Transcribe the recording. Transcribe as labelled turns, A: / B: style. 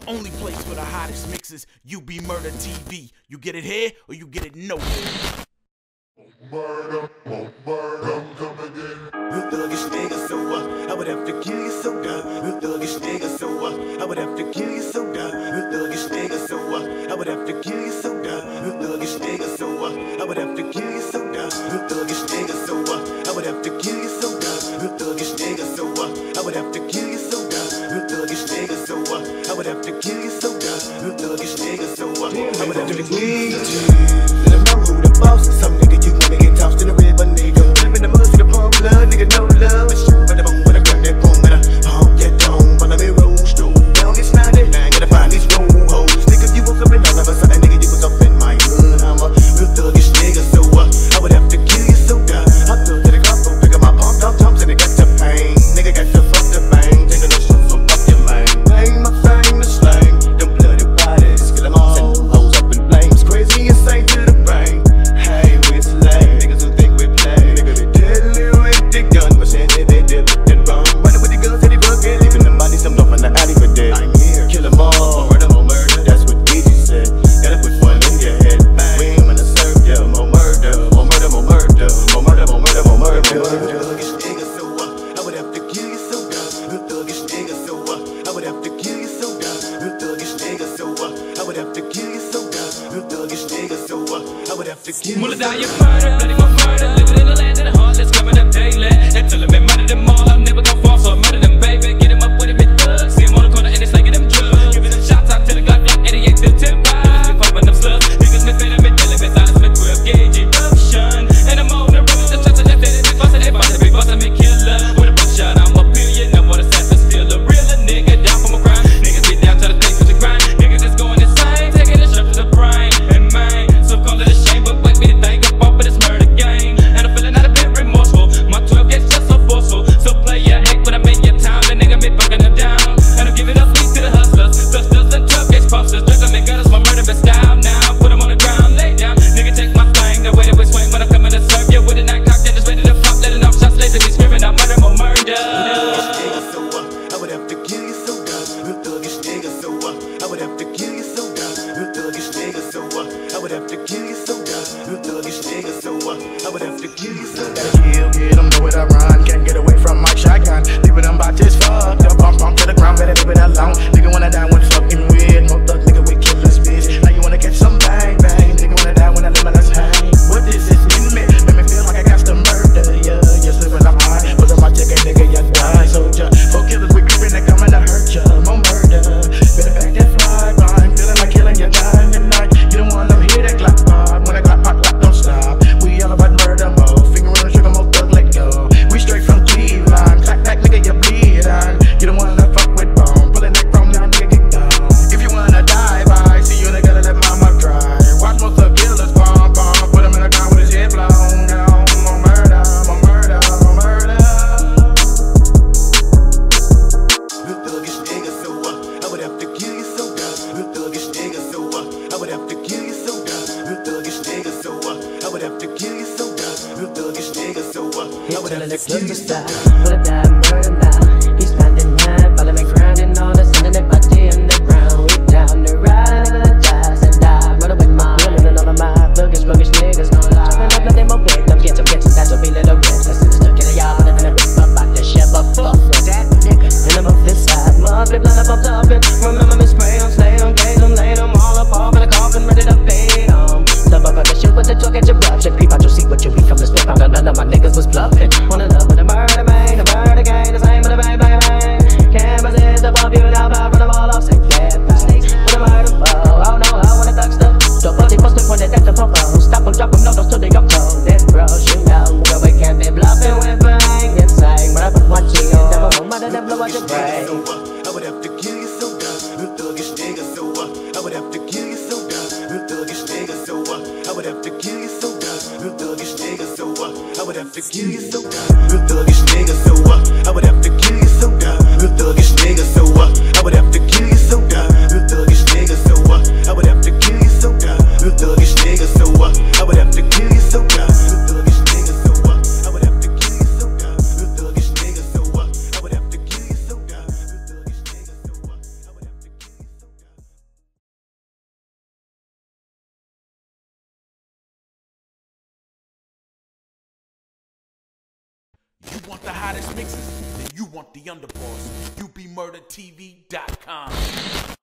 A: only place for the hottest mixes, UBMurdaTV. You get it here or you get it nowhere.
B: Murder, I'm coming in. You thuggish nigga, so I would have to kill you so dumb. You thuggish nigga, so I would have to kill you so dumb. You thuggish nigga, so I would have to kill you so dumb. You thuggish nigga, so I would have to kill you so dumb. You thuggish nigga, so I would have to kill you so dumb. You thuggish nigga, so I would have to kill you so dumb. You thuggish nigga, so I would have to kill you so dumb. You thuggish nigga, so I would have to kill you so dumb. Let 'em know who the boss is. Some nigga you wanna get tossed in the river, nigga. Live in the mud, see the pump blood, nigga, no love. It's shit, but I'm gonna grab that boom, better honk that dome. Follow me, roll, stroll down this 99, gotta find these road hoes. Nigga, you woke up and all of a sudden, nigga, you was up in my hood. I'm a real thuggish nigga, so I would have to kill you so dumb. I thug to the car, so pick up my pump, dumps, and it got to pain. Nigga got to fuck the bang, taking no shit from up your lane. Bang, my thing, the slang, them bloody bodies, kill 'em all, send them hoes up in flames. Crazy insane to the brain. Hey, we slay, niggas who think we play. Nigga, they deadly with the gun, but saying they did and wrong. Running with the guns and they bucket, leaving the bodies some off in the alley for dead. I'm here, kill 'em all, murder, that's what BG said. Gotta put one in your head, bang. We ain't gonna serve ya, more murder, more murder, more murder, more murder, more murder, more murder. Thuggish nigga, so I would have to kill you so dumb. You thuggish nigga, so I would have to kill you so dumb. You thuggish nigga, so I would have to kill you so dumb. You thuggish nigga, so I would have to kill you so dumb.
C: UBMurda, bloody my murder, living in the land of the heartless, coming up daily. They tell 'em they murder them all, I'm never gonna fall, so I murder them, baby. Get 'em up with a big thug, see 'em on the corner and they slanging them drugs. Giving them shots out to the Glock, 88 to 10 niggas been pumping them slugs. Niggas been fed up and dealing with silence with 12 gauge eruption. And I'm on the road, the trust of that dead, they bustin', they bustin', big bustin' me killer. With a buckshot, I'm up here, you know what assassin, still a realer nigga, down from a crime. Niggas get down to the thing with the grind, niggas is going insane, taking a shot to the brain. And man, some call it a shame, but wait me to think up off of this murder game. And I'm feeling not a bit remorseful, my 12 gets just so forceful. So play your hate when I'm in your town, the nigga been fucking them down. And I'm giving up sleep to the hustlers, dusters and 12 gauge posters. Dress them in gutters, my murder been style now. Put 'em on the ground, lay down, nigga take my thing. The way that we swing when I'm coming to serve you with a night cocked and just ready to pop, letting off shots, lazy be screaming out murder, more murder.
B: So I would have to kill you so dumb. You thuggish nigga, so I would have to kill you so dumb. You thuggish nigga, so I would have to kill you so dumb. You thuggish nigga, so I would have to kill you so dumb.
D: Gotta kill, get 'em, know where to run. Can't get away from my shotgun. Leaving them boxes fucked up, bump to the ground, better leave it alone. Nigga wanna die when fucking weird. No thug nigga with killer's bitch. Now you wanna catch some bang bang. Nigga wanna die when I live my last hang. What this is in me? Make me feel like I got to murder. Yeah, just live when I'm high. Put on my ticket, nigga, you die. Soldier, for killers we creeping, they coming to hurt ya. More murder. Better back that fly line. Feeling like killing you dying tonight. You don't wanna hear that clap pop. When I clap pop, clap don't stop. We all about murder mode. Finger on the trigger, more thug, let go. We straight from G-line. Clap back, nigga, you bleed on. You don't wanna fuck with bone. Pull a neck from down, nigga, get down. If you wanna die, bye. See you, nigga, let mama cry. Watch most of killers bomb. Put him in the ground with his head blown down. More murder, more murder, more murder.
B: You thuggish nigga, so I would have to kill you so dumb. You thuggish nigga, so I would have to kill you so dumb. You thuggish nigga, so I would have to kill you so dumb. You thuggish nigga, so I would have to kill you so dumb.
E: Would have died murder now. He's spending night, following me grinding all the sending that body in the ground. We down the ride, and die. Murder with my women and all of my thuggish, buggish niggas, no lie. Chopping up like them a big, I'm getting that's a feeling of rich. Let's stuck in a yard, but I'm gonna rip up out the shit, but fuck that nigga. And I'm up this side, mud flip, line up, I'm talking. Remember me spray them, slay them, gaze them, lay them all up off in a coffin, ready to fade them. The bug on the shit with the talk at your brush. Check peep out your seat, what you become the spit. Found out none of my niggas was bluffing. Wanna love with the murder, man, the murder gang, the same with the bang, bang, bang. Canvases above you, now about run them all off, say bad bang. With the murder, oh no, I wanna thug stuff. So but they posted when they deck the pump. Stop them, drop them, no, till they go cold. That bro, shoot out, nigga, we can't be bluffing with bang and sang. But I put one cheek on, never know, mother, them blow out your brain.
B: I would have to kill you so dumb. You thuggish nigga, so I would have to kill you so dumb. You thuggish nigga, so I would have to kill you so dumb. You thuggish nigga, so I would have to kill you so dumb. You thuggish nigga, so I would have to kill you so dumb. You thuggish nigga, so I would have to kill you so dumb. You thuggish nigga, so I would have to kill you so dumb. You thuggish nigga, so I would have to kill you so dumb. You thuggish nigga, so I would have to kill you so dumb. You thuggish nigga, so I would have to kill you so dumb. You thuggish nigga, so I would have to kill you so dumb.
A: You want the hottest mixes? Then you want the underboss. UBMurdaTV.com.